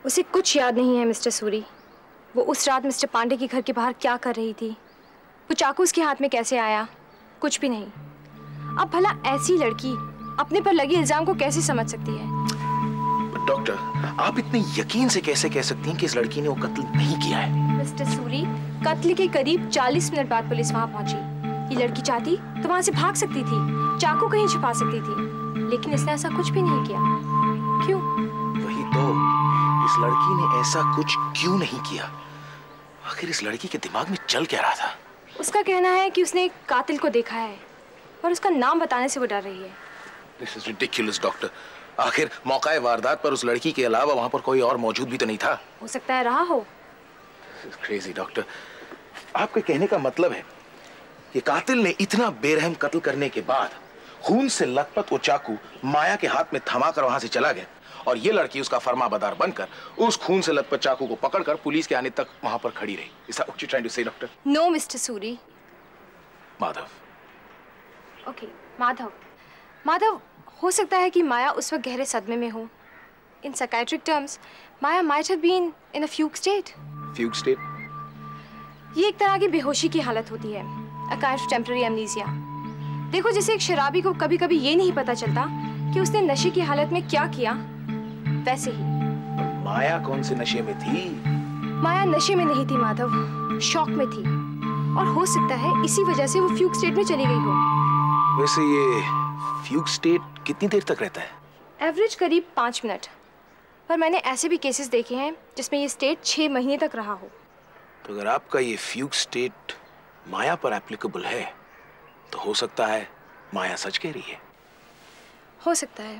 उसे कुछ याद नहीं है मिस्टर सूरी। वो उस रात मिस्टर पांडे के घर के बाहर क्या कर रही थी, वो चाकू उसके हाथ में कैसे आया, कुछ भी नहीं। अब भला ऐसी लड़की अपने पर लगे इल्जाम को कैसे समझ सकती है? डॉक्टर, आप इतने यकीन से कैसे कह सकती हैं कि इस लड़की ने वो कत्ल नहीं किया है? मिस्टर सूरी, कत्ल के करीब 40 मिनट बाद पुलिस वहां पहुंची। ये लड़की चाहती तो वहां से भाग सकती थी, चाकू कहीं छुपा सकती थी, लेकिन इसने ऐसा कुछ भी नहीं किया। क्यों? वही तो, इस लड़की ने ऐसा कुछ क्यों नहीं किया? आखिर इस लड़की के दिमाग में चल क्या रहा था? उसका कहना है कि उसने एक कातिल को देखा है और उसका नाम बताने से वो डर रही है। This is ridiculous, doctor. आखिर मौकाए वारदात पर उस लड़की के अलावा वहां पर कोई और मौजूद भी तो नहीं था। हो सकता है रहा हो। Crazy doctor. आपके कहने का मतलब है कि कातिल ने इतना बेरहम कत्ल करने के बाद खून से लथपथ वो चाकू माया के हाथ में थमा कर वहां से चला गया और ये लड़की उसका फरमाबरदार बनकर उस खून से लथपथ चाकू को पकड़कर पुलिस के आने तक वहां पर खड़ी रही। Is that what you're trying to say, doctor? No mister Suri. Madhav. Okay, Madhav, हो सकता है कि माया उस वक्त गहरे सदमे में हो। In psychiatric terms, Maya might have been in a fugue state. Fugue state? ये एक तरह की बेहोशी की हालत होती है, a kind of temporary amnesia। देखो, जैसे एक शराबी को कभी-कभी ये नहीं पता चलता कि उसने नशे की हालत में क्या किया, वैसे ही। माया कौन से नशे में थी? माया नशे में नहीं थी माधव, शॉक में थी, और हो सकता है इसी वजह से वो फ्यूग स्टेट में चली गई हो। वैसे ये फ्यूग स्टेट कितनी देर तक रहता है? एवरेज करीब 5 मिनट, पर मैंने ऐसे भी केसेस देखे हैं जिसमें ये स्टेट 6 महीने तक रहा हो। तो अगर आपका ये फ्यूग स्टेट माया पर एप्लीकेबल है तो हो सकता है माया सच कह रही है। हो सकता है।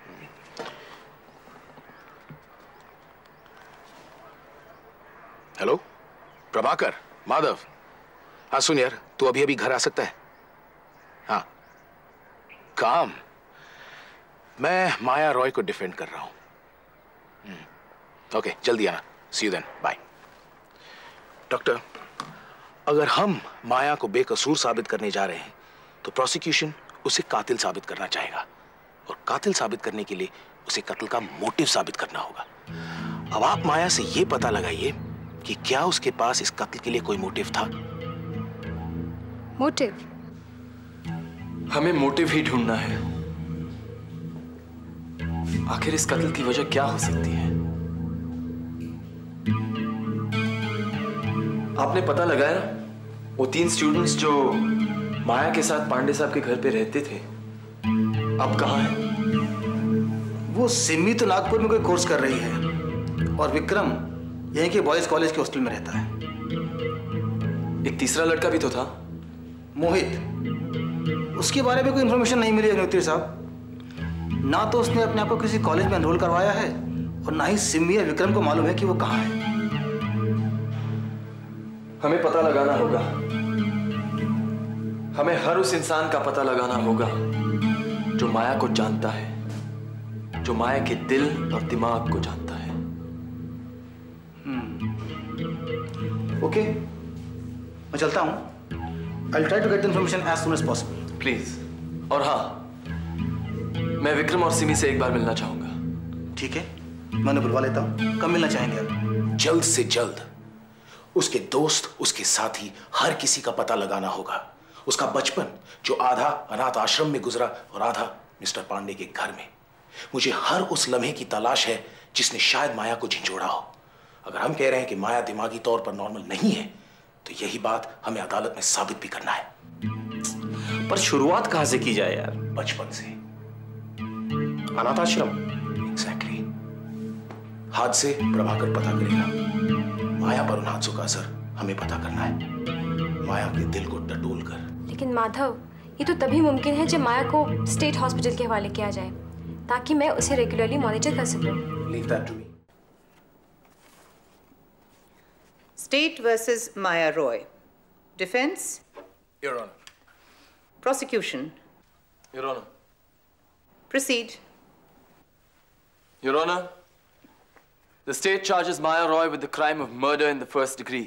हेलो प्रभाकर, माधव। हाँ सुन यार, तू अभी अभी घर आ सकता है? हाँ, काम? मैं माया रॉय को डिफेंड कर रहा हूं। ओके, जल्दी आना। See you then, bye. Doctor, अगर हम माया को बेकसूर साबित करने जा रहे हैं तो प्रोसिक्यूशन उसे कातिल साबित करना चाहेगा, और कातिल साबित करने के लिए उसे कत्ल का मोटिव साबित करना होगा। अब आप माया से यह पता लगाइए कि क्या उसके पास इस कत्ल के लिए कोई मोटिव था। मोटिव? हमें मोटिव ही ढूंढना है। आखिर इस कत्ल की वजह क्या हो सकती है? आपने पता लगाया ना, वो 3 स्टूडेंट्स जो माया के साथ पांडे साहब के घर पे रहते थे, अब कहाँ हैं? वो सिमी तो नागपुर में कोई कोर्स कर रही है, और विक्रम यहीं के बॉयज कॉलेज के हॉस्टल में रहता है। एक तीसरा लड़का भी तो था, मोहित। उसके बारे में कोई इन्फॉर्मेशन नहीं मिली अग्निहोत्री साहब। ना तो उसने अपने आप को किसी कॉलेज में एनरोल करवाया है, और ना ही सिमी या विक्रम को मालूम है कि वो कहाँ है। हमें पता लगाना होगा। हमें हर उस इंसान का पता लगाना होगा जो माया को जानता है, जो माया के दिल और दिमाग को जानता है। ओके, मैं चलता हूं। I'll try to get the information as soon as possible. Please. और हाँ, मैं विक्रम और सिमी से एक बार मिलना चाहूंगा। ठीक है, मैं उन्हें बुलवा लेता हूं। कब मिलना चाहेंगे आप? जल्द से जल्द। उसके दोस्त, उसके साथी, हर किसी का पता लगाना होगा। उसका बचपन जो आधा अनाथ आश्रम में गुजरा और आधा मिस्टर पांडे के घर में। मुझे हर उस लम्हे की तलाश है जिसने शायद माया को झिंझोड़ा हो। अगर हम कह रहे हैं कि माया दिमागी तौर पर नॉर्मल नहीं है, तो यही बात हमें अदालत में साबित भी करना है। पर शुरुआत कहां से की जाए यार? बचपन से। अनाथ आश्रम? एग्जैक्टली। हादसे प्रभाकर पता करेगा। माया पर उन हादसों का असर हमें पता करना है, माया के दिल को टटोल कर। लेकिन माधव, ये तो तभी मुमकिन है जब माया को स्टेट हॉस्पिटल के हवाले किया जाए, ताकि मैं उसे रेगुलरली मॉनिटर कर सकूं। Leave that to me. State versus Maya Roy. Defense? Your Honor. Prosecution? Your Honor. Proceed. Your Honor, the state charges Maya Roy with the crime of murder in the first degree.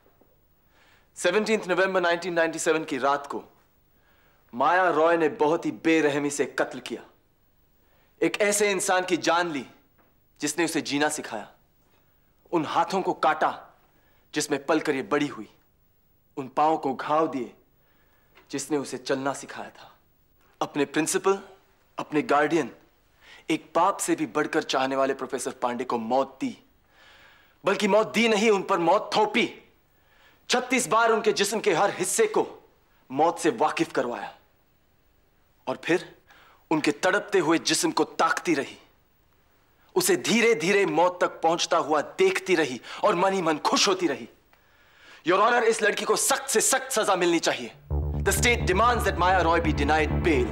17th November 1997 की रात को माया रॉय ने बहुत ही बेरहमी से कत्ल किया। एक ऐसे इंसान की जान ली जिसने उसे जीना सिखाया। उन हाथों को काटा जिसमें पलकर ये बड़ी हुई, उन पांवों को घाव दिए जिसने उसे चलना सिखाया था। अपने प्रिंसिपल, अपने गार्डियन, एक बाप से भी बढ़कर चाहने वाले प्रोफेसर पांडे को मौत दी, बल्कि मौत दी नहीं, उन पर मौत थोपी। 36 बार उनके जिस्म के हर हिस्से को मौत से वाकिफ करवाया और फिर उनके तड़पते हुए जिस्म को ताकती रही, उसे धीरे धीरे मौत तक पहुंचता हुआ देखती रही और मन ही मन खुश होती रही। योर ऑनर, इस लड़की को सख्त से सख्त सजा मिलनी चाहिए। The state demands that Maya Roy be denied bail.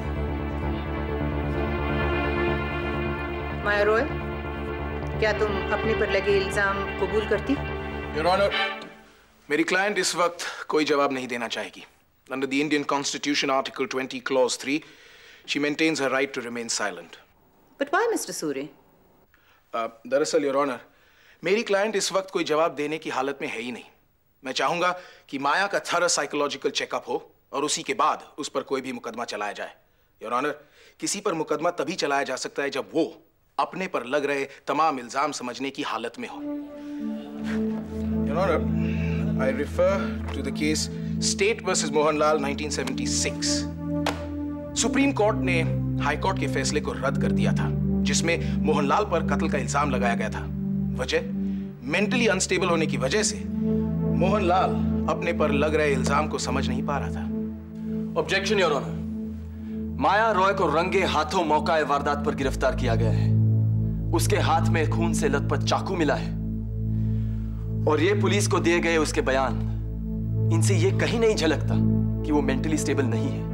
Maya Roy, क्या तुम अपने पर लगे इल्जाम कबूल करती? योर ऑनर, मेरी क्लाइंट इस वक्त कोई जवाब नहीं देना चाहेगी। Under the Indian Constitution, Article 20, Clause 3, she maintains her right to remain silent. But why, Mr. Suri? दरअसल योर ऑनर, मेरी क्लाइंट इस वक्त कोई जवाब देने की हालत में है ही नहीं। मैं चाहूंगा कि माया का थॉरो साइकोलॉजिकल चेकअप हो और उसी के बाद उस पर कोई भी मुकदमा चलाया जाए। योर ऑनर, किसी पर मुकदमा तभी चलाया जा सकता है जब वो अपने पर लग रहे तमाम इल्जाम समझने की हालत में हो। Your honour, I refer to the case State versus Mohanlal 1976। Supreme court ने हाई कोर्ट के फैसले को रद्द कर दिया था जिसमें मोहनलाल पर कत्ल का इल्जाम लगाया गया था। वजह, मेंटली अनस्टेबल होने की वजह से मोहनलाल अपने पर लग रहे इल्जाम को समझ नहीं पा रहा था। Objection your honour, Maya Roy को रंगे हाथों मौका वारदात पर गिरफ्तार किया गया है। उसके हाथ में खून से लथपथ चाकू मिला है और ये पुलिस को दिए गए उसके बयान, इनसे ये कहीं नहीं झलकता कि वो मेंटली स्टेबल नहीं है।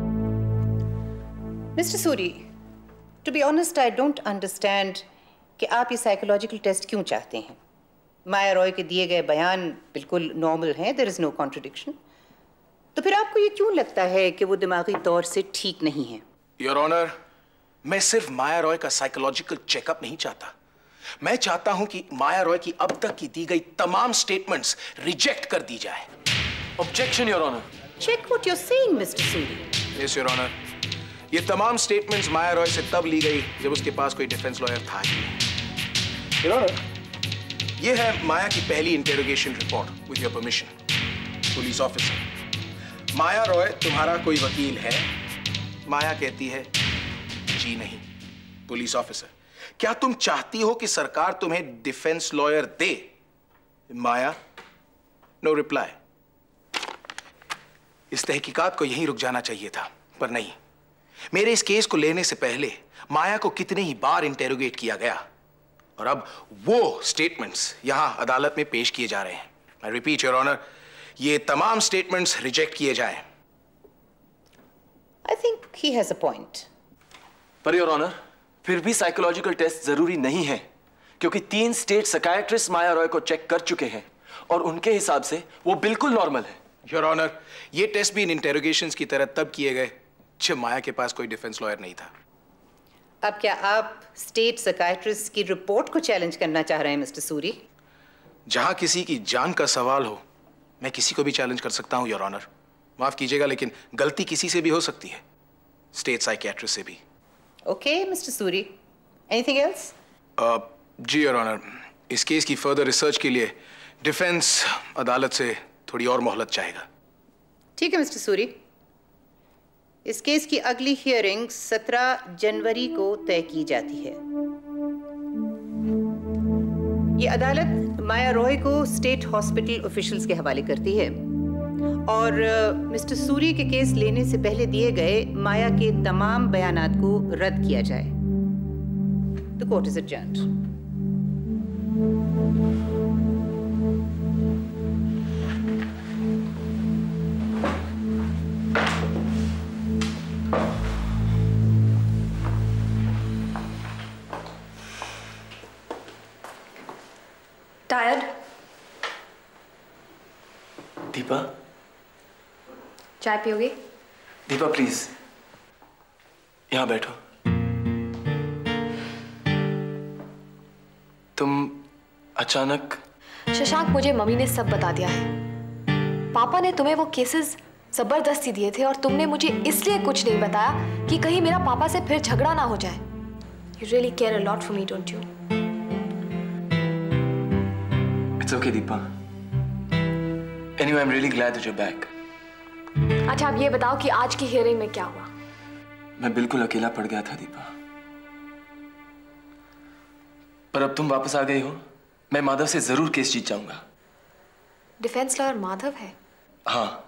Mr. Suri, to be honest, I don't understand कि आप ये साइकोलॉजिकल टेस्ट क्यों चाहते हैं। माया रॉय के दिए गए बयान बिल्कुल नॉर्मल हैं, there is no contradiction। तो फिर आपको ये क्यों लगता है कि वो दिमागी तौर से ठीक नहीं है? योर ऑनर, मैं सिर्फ माया रॉय का साइकोलॉजिकल चेकअप नहीं चाहता, मैं चाहता हूं कि माया रॉय की अब तक की दी गई तमाम स्टेटमेंट्स रिजेक्ट कर दी जाए। Objection your honour. Check what you're saying, Mr. Suri। Yes your honour, ये तमाम स्टेटमेंट्स माया रॉय से तब ली गई जब उसके पास कोई डिफेंस लॉयर था ही नहीं। योर ऑनर, ये है माया की पहली interrogation report with your permission. Police officer, Maya Roy, तुम्हारा कोई वकील है? माया कहती है जी नहीं। पुलिस ऑफिसर, क्या तुम चाहती हो कि सरकार तुम्हें डिफेंस लॉयर दे? Maya, no reply. इस तहकीकात को यहीं रुक जाना चाहिए था, पर नहीं। मेरे इस केस को लेने से पहले माया को कितने ही बार इंटेरोगेट किया गया और अब वो स्टेटमेंट्स यहां अदालत में पेश किए जा रहे हैं। आई रिपीट योर ऑनर, ये तमाम स्टेटमेंट्स रिजेक्ट किए जाएं। I think he has a point। पर योर ऑनर, फिर भी साइकोलॉजिकल टेस्ट जरूरी नहीं है क्योंकि 3 स्टेट साइकियाट्रिस्ट माया रॉय को चेक कर चुके हैं और उनके हिसाब से वो बिल्कुल नॉर्मल है। योर ऑनर, ये टेस्ट भी इन इंटेरोगेशंस की तरह तब किए गए जब माया के पास कोई डिफेंस लॉयर नहीं था। अब क्या आप स्टेट साइकियाट्रिस्ट की रिपोर्ट को चैलेंज करना चाह रहे हैं, मिस्टर सूरी? जहां किसी की जान का सवाल हो, मैं किसी को भी चैलेंज कर सकता हूं योर ऑनर। माफ कीजिएगा, लेकिन गलती किसी से भी हो सकती है, स्टेट साइकियाट्रिस्ट से भी। Okay mister Suri, anything else? जी योर ऑनर, इस केस की फर्दर रिसर्च के लिए डिफेंस अदालत से थोड़ी और मोहलत चाहेगा। ठीक है मिस्टर सूरी, इस केस की अगली हियरिंग 17 जनवरी को तय की जाती है। ये अदालत माया रॉय को स्टेट हॉस्पिटल ऑफिशियल्स के हवाले करती है और मिस्टर सूरी के केस लेने से पहले दिए गए माया के तमाम बयानात को रद्द किया जाए। The court is adjourned. Tired? Deepa? चाय पियोगे? दीपा प्लीज यहां बैठो। तुम अचानक? शशांक, मुझे मम्मी ने सब बता दिया है। पापा ने तुम्हें वो केसेस जबरदस्ती दिए थे और तुमने मुझे इसलिए कुछ नहीं बताया कि कहीं मेरा पापा से फिर झगड़ा ना हो जाए। You really care a lot for me, don't you? It's okay, Deepa. Anyway, I'm really glad that you're back. अच्छा, अब ये बताओ कि आज की हियरिंग में क्या हुआ? मैं बिल्कुल अकेला पड़ गया था दीपा, पर अब तुम वापस आ गई हो, मैं माधव से जरूर केस जीत जाऊंगा। डिफेंस लॉयर माधव है? हाँ।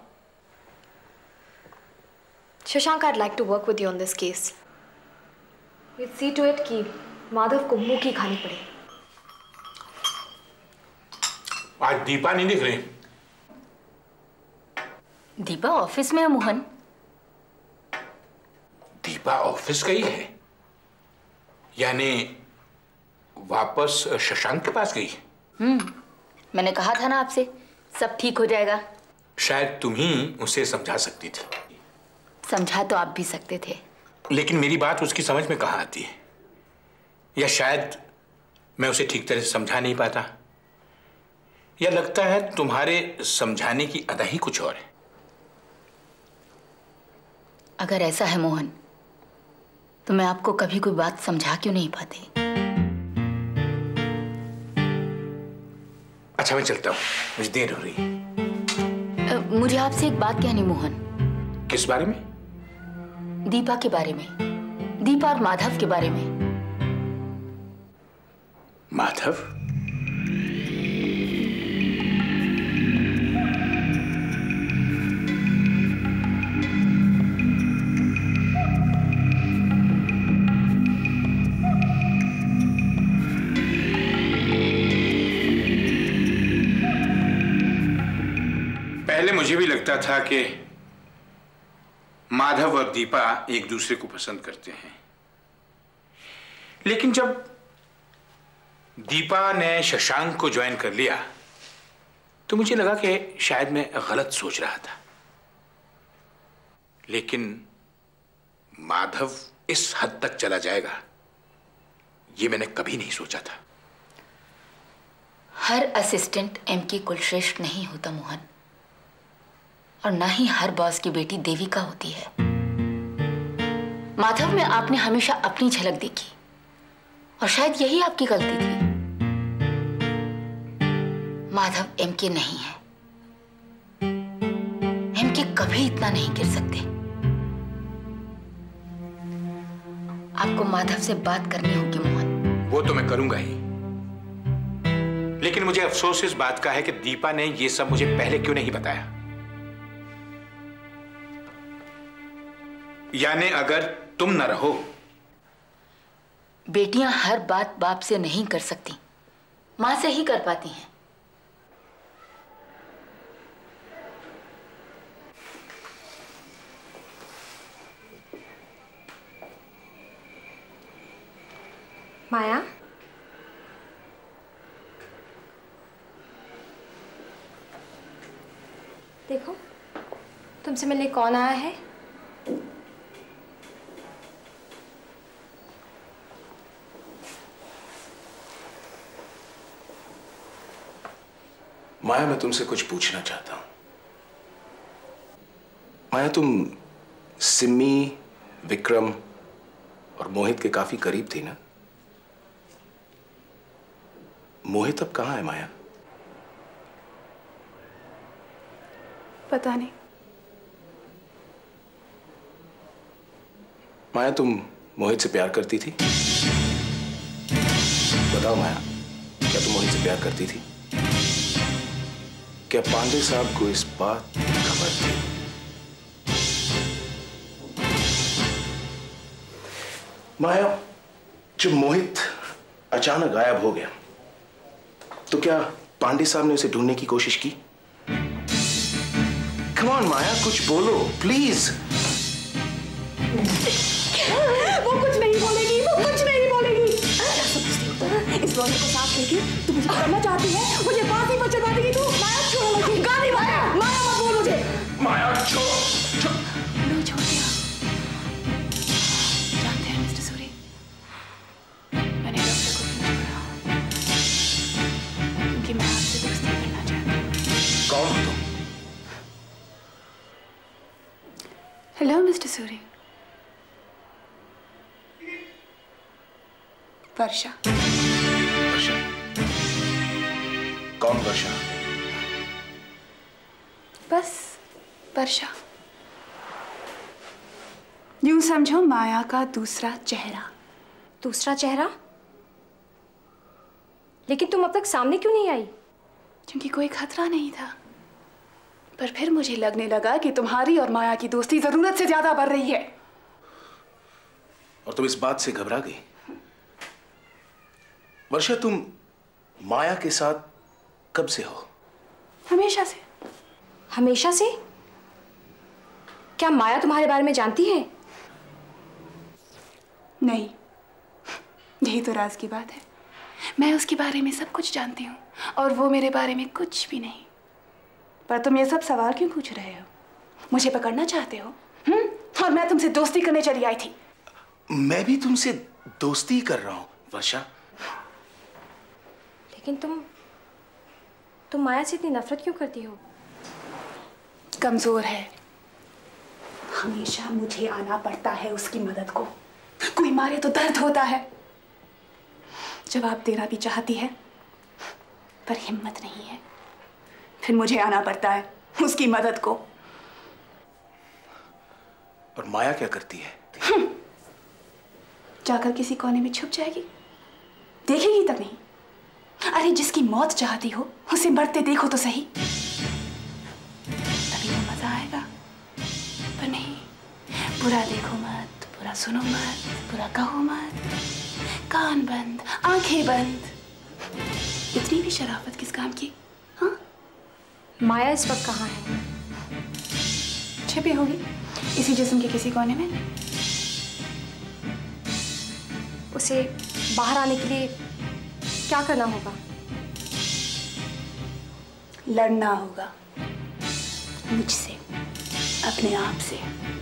Shashank, I'd like to work with you on this case. We'll see to it कि माधव को मुंह की खानी पड़े। आज दीपा नहीं दिख रही। दीपा ऑफिस में है मोहन। दीपा ऑफिस गई है, यानी वापस शशांक के पास गई? मैंने कहा था ना आपसे, सब ठीक हो जाएगा। शायद तुम ही उसे समझा सकती थी। समझा तो आप भी सकते थे, लेकिन मेरी बात उसकी समझ में कहाँ आती है, या शायद मैं उसे ठीक तरह से समझा नहीं पाता, या लगता है तुम्हारे समझाने की अदा ही कुछ और है। अगर ऐसा है मोहन, तो मैं आपको कभी कोई बात समझा क्यों नहीं पाती? अच्छा, मैं चलता हूँ, मुझे देर हो रही है। मुझे आपसे एक बात कहनी मोहन। किस बारे में? दीपा के बारे में, दीपा और माधव के बारे में। माधव? पहले मुझे भी लगता था कि माधव और दीपा एक दूसरे को पसंद करते हैं, लेकिन जब दीपा ने शशांक को ज्वाइन कर लिया तो मुझे लगा कि शायद मैं गलत सोच रहा था। लेकिन माधव इस हद तक चला जाएगा, ये मैंने कभी नहीं सोचा था। हर असिस्टेंट एमके कुलश्रेष्ठ नहीं होता मोहन, और ना ही हर बॉस की बेटी देविका होती है। माधव में आपने हमेशा अपनी झलक देखी, और शायद यही आपकी गलती थी। माधव एमके नहीं है। एमके कभी इतना नहीं गिर सकते। आपको माधव से बात करनी होगी मोहन। वो तो मैं करूंगा ही, लेकिन मुझे अफसोस इस बात का है कि दीपा ने ये सब मुझे पहले क्यों नहीं बताया। यानी अगर तुम न रहो। बेटियां हर बात बाप से नहीं कर सकती, मां से ही कर पाती हैं। माया, देखो तुमसे मिलने कौन आया है। माया, मैं तुमसे कुछ पूछना चाहता हूं। माया, तुम सिमी, विक्रम और मोहित के काफी करीब थी ना? मोहित अब कहां है माया? पता नहीं। माया, तुम मोहित से प्यार करती थी? बताओ माया, क्या तुम मोहित से प्यार करती थी? क्या पांडे साहब को इस बात की खबर थी? माया, जब मोहित अचानक गायब हो गया तो क्या पांडे साहब ने उसे ढूंढने की कोशिश की? कम ऑन माया, कुछ बोलो प्लीज। वो कुछ नहीं बोलेगी, वो कुछ नहीं बोलेगी। क्या समझती हो तुम? इस लॉन्डे को साफ करके तू मुझे करना चाहती है? मुझे फांसी पर चढ़वा देगी तू? माया, छोड़ो मुझे। गाली माया, माया मत बोल मुझे। माया, छोड़ो। लो, छोड़ दिया। जानते हैं मिस्टर सूरी, मैंने डॉक्टर को क्यों छोड़ा? क्योंकि मैं आपसे दोस्ती करना चाहती हूँ। कौन हो तुम? Hello mister Suri. वर्षा। वर्षा? कौन वर्षा? बस वर्षा। यूं समझो माया का दूसरा चेहरा। दूसरा चेहरा? लेकिन तुम अब तक सामने क्यों नहीं आई? क्योंकि कोई खतरा नहीं था। पर फिर मुझे लगने लगा कि तुम्हारी और माया की दोस्ती जरूरत से ज्यादा बढ़ रही है। और तुम इस बात से घबरा गई? वर्षा, तुम माया के साथ कब से हो? हमेशा से। हमेशा से? क्या माया तुम्हारे बारे में जानती है? नहीं, यही तो राज की बात है। मैं उसके बारे में सब कुछ जानती हूँ और वो मेरे बारे में कुछ भी नहीं। पर तुम ये सब सवाल क्यों पूछ रहे हो? मुझे पकड़ना चाहते हो? और मैं तुमसे दोस्ती करने चली आई थी। मैं भी तुमसे दोस्ती कर रहा हूं वर्षा। लेकिन तुम माया से इतनी नफरत क्यों करती हो? कमजोर है। हमेशा मुझे आना पड़ता है उसकी मदद को। कोई मारे तो दर्द होता है। जवाब देना भी चाहती है पर हिम्मत नहीं है। फिर मुझे आना पड़ता है उसकी मदद को। और माया क्या करती है? जाकर किसी कोने में छुप जाएगी, देखेगी तक नहीं। अरे जिसकी मौत चाहती हो उसे मरते देखो तो सही, तभी तो मजा आएगा। पर नहीं, बुरा देखो मत, बुरा सुनो मत, बुरा कहो मत, कान बंद, आंखें बंद। इतनी भी शराफत किस काम की? हाँ? माया इस वक्त कहाँ है? छिपी होगी इसी जिस्म के किसी कोने में। उसे बाहर आने के लिए क्या करना होगा? लड़ना होगा मुझसे, अपने आप से।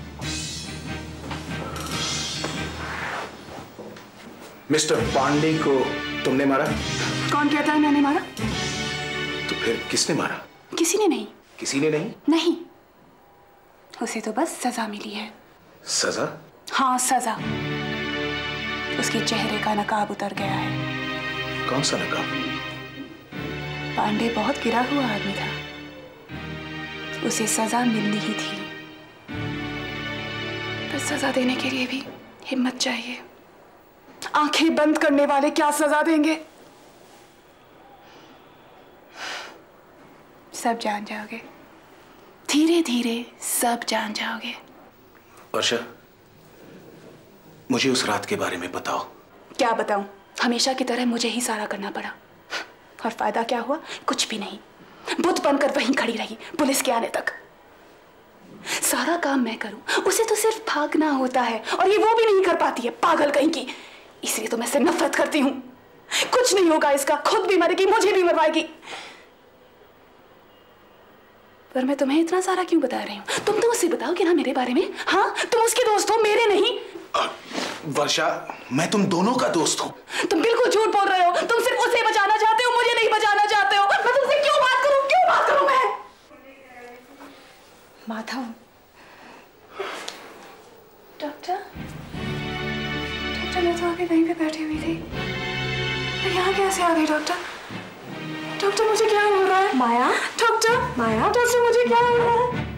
मिस्टर पांडे को तुमने मारा? कौन कहता है मैंने मारा? तो फिर किसने मारा? किसी ने नहीं। किसी ने नहीं? नहीं, उसे तो बस सजा मिली है। सजा? हाँ, सजा। उसके चेहरे का नकाब उतर गया है। कौन सा नकाब? पांडे बहुत गिरा हुआ आदमी था, उसे सजा मिलनी ही थी। पर सजा देने के लिए भी हिम्मत चाहिए। आंखें बंद करने वाले क्या सजा देंगे? सब जान जाओगे, धीरे धीरे सब जान जाओगे। वर्षा, मुझे उस रात के बारे में बताओ। क्या बताऊं? हमेशा की तरह मुझे ही सारा करना पड़ा। और फायदा क्या हुआ? कुछ भी नहीं। बुत बनकर वहीं खड़ी रही पुलिस के आने तक। सारा काम मैं करूं, उसे तो सिर्फ भागना होता है और ये वो भी नहीं कर पाती है, पागल कहीं की। इसलिए तो मैं इससे नफरत करती हूं। कुछ नहीं होगा इसका, खुद भी मरेगी, मुझे भी मरवाएगी। पर मैं तुम्हें इतना सारा क्यों बता रही हूं? तुम तो उससे बताओ कि ना मेरे बारे में। हाँ, तुम उसके दोस्त हो, मेरे नहीं। वर्षा, मैं तुम दोनों का दोस्त हूं। तुम बिल्कुल झूठ बोल रहे हो। तुम सिर्फ उसे बचाना चाहते हो, मुझे नहीं बचाना चाहते हो। मैं तुमसे क्यों बात करूं? क्यों बात करूं मैं? माधव। डॉक्टर, मैं तो अभी वहीं पे बैठी हुई थी। मैं यहाँ कैसे आ गई डॉक्टर? डॉक्टर, मुझे क्या हो रहा है? माया? डॉक्टर, माया? डॉक्टर, मुझे क्या हो रहा है?